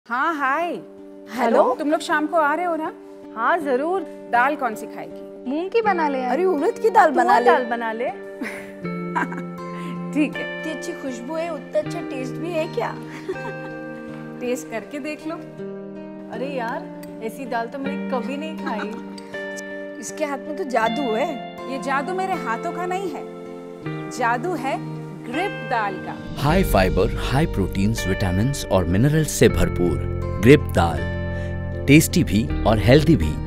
हाँ हाय। हेलो। तुम लोग शाम को आ रहे हो ना? हाँ जरूर। दाल कौन सी खाएगी? मूंग की बना ले यार। अरे उड़द की दाल बना ले। दाल बना ले। ठीक है। इतनी अच्छी खुशबू है, उतना अच्छा टेस्ट भी है क्या? टेस्ट करके देख लो। अरे यार ऐसी दाल तो मैंने कभी नहीं खाई। इसके हाथ में तो जादू है। ये जादू मेरे हाथों का नहीं है, जादू है ग्रिप दाल का। High fibre, high proteins, vitamins और मिनरल्स से भरपूर ग्रिप दाल, टेस्टी भी और हेल्दी भी।